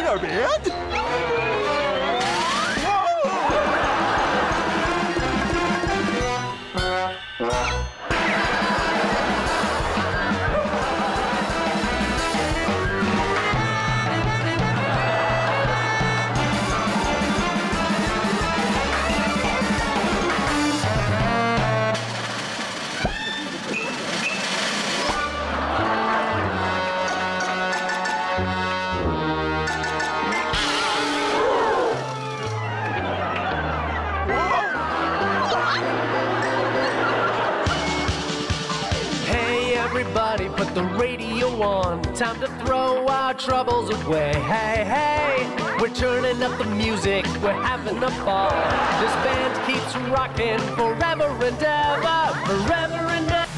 there, man! Everybody put the radio on. Time to throw our troubles away. Hey, hey, we're turning up the music. We're having a ball. This band keeps rocking forever and ever. Forever and ever.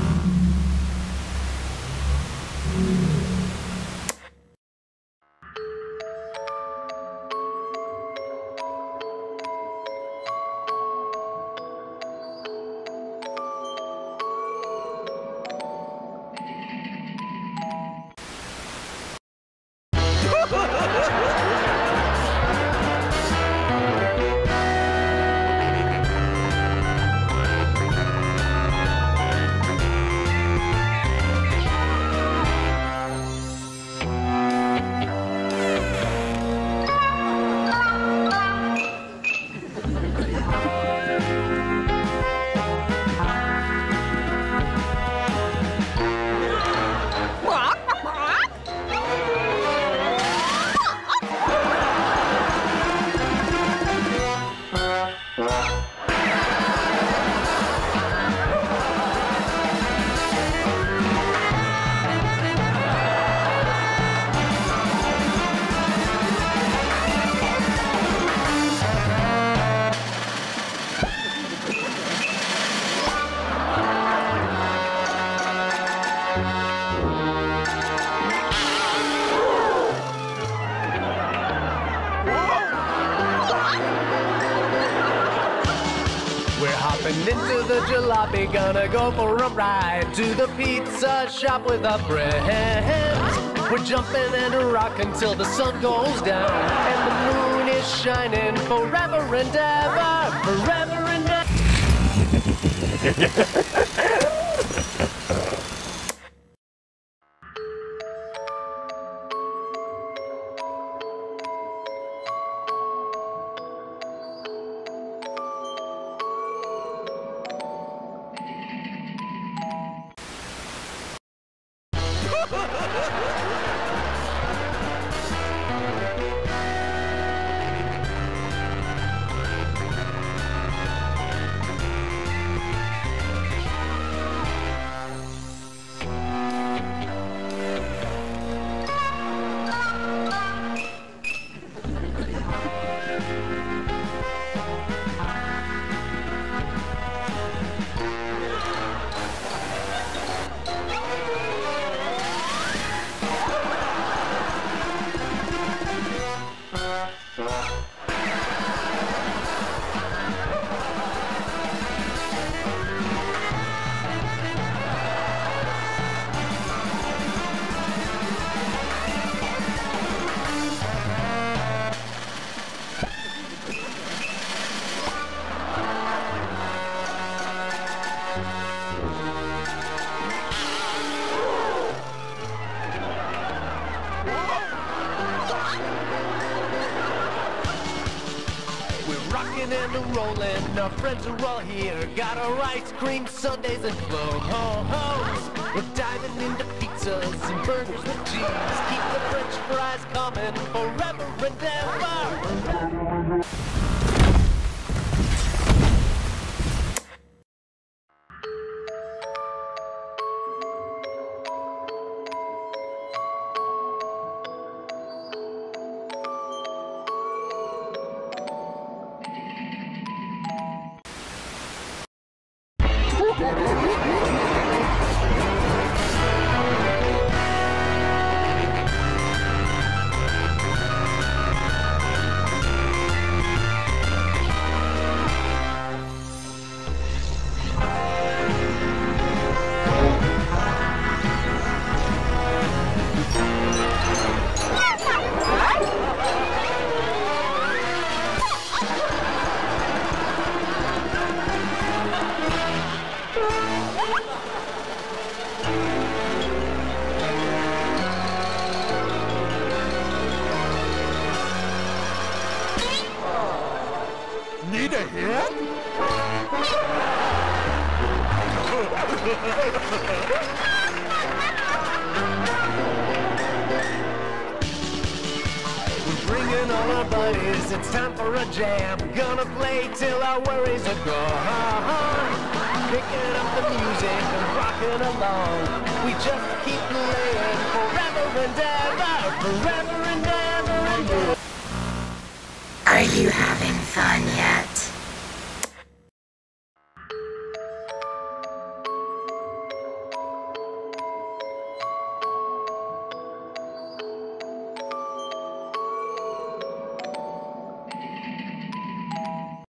Into the jalopy, gonna go for a ride to the pizza shop with our friends. We're jumping and rocking till the sun goes down and the moon is shining forever and ever, forever and ever. And rolling, our friends are all here. Got our ice cream sundaes and ho-hos. We're diving into pizzas and burgers with cheese. Keep the French fries coming forever and ever. We're bringing all our buddies, it's time for a jam. Gonna play till our worries are gone. Picking up the music and rocking along. We just keep playing forever and ever, forever and ever and ever. Are you having fun yet?